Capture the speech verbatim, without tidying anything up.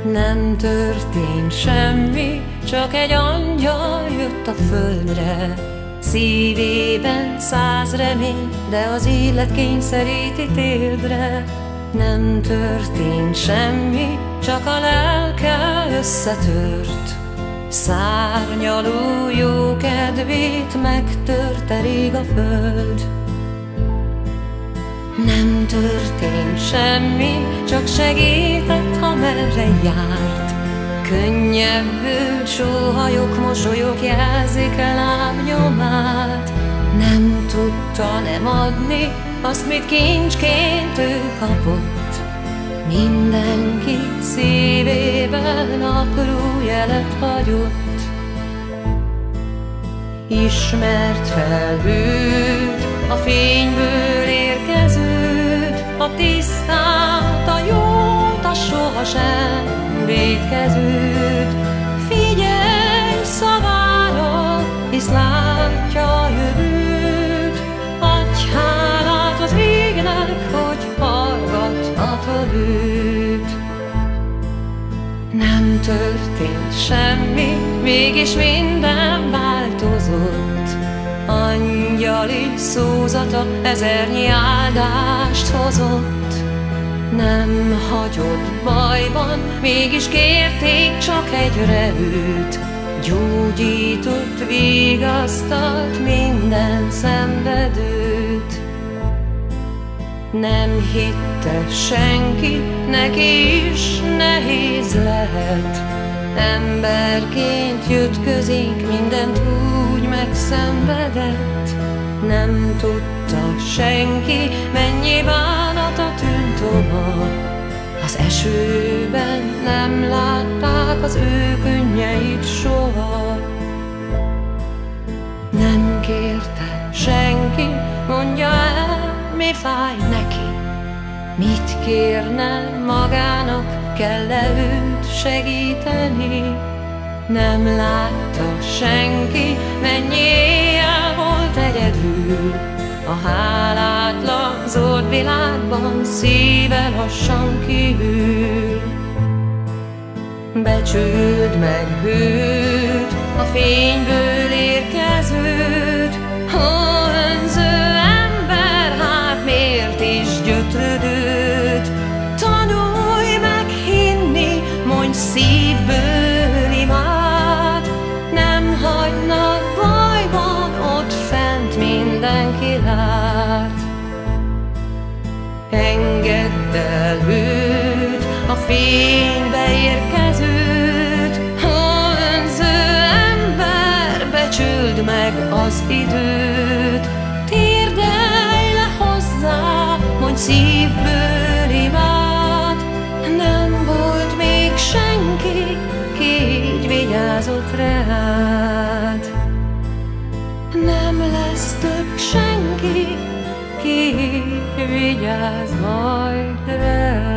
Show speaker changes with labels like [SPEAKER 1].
[SPEAKER 1] Nem történt semmi, csak egy angyal jött a földre. Szívében száz remény, de az élet kényszeríti térdre. Nem történt semmi, csak a lelke összetört. Szárnyaló jó kedvét megtörte rég a föld. Nem történt semmi, csak segített, ha merre járt. Könnyebbült sóhajok, mosolyok jelzik lábnyomát. Nem tudta nem adni azt, mit kincsként ő kapott. Mindenki szívében apró jelet hagyott. Ismert felhőt, a fényből érkezőt, a tisztát, a jót, a sohasem vétkezőt. Figyelj szavára, hisz látja a jövőt. Adj hálát az égnek, hogy hallgathatod őt. Nem történt semmi, mégis minden változott. Angyali szózata ezernyi áldást hozott. Nem hagyott bajban, mégis kérték csak egyre őt. Gyógyított, vigasztalt minden szenvedőt. Nem hitte senki, neki is nehéz lehet. Emberként jött közénk, mindent úgy megszenvedett. Nem tudta senki, mennyi bánata tűnt tova. Az esőben nem látták az ő könnyeit soha. Nem kérte senki, mondja el, mi fáj neki. Mit kérne magának, kell-e őt segíteni? Nem látta senki, mennyi éjjel volt egyedül. A hálátlan zord világban szíve lassan kihűl. Becsüld meg őt, a fényből érkezőt. Ha önző ember, hát miért is gyötrödőt? Tanulj meg hinni, mondj szívből imád. Nem hagynak bajban, ott fent mindenki lát. Engedd el őt, a fénybe érkezőt. Ha önző ember, becsüld meg az időt. Térdelj le hozzá, mondj szívből imád. Nem volt még senki, ki így vigyázott rád. Nem lesz több senki, ki így vigyáz majd rád.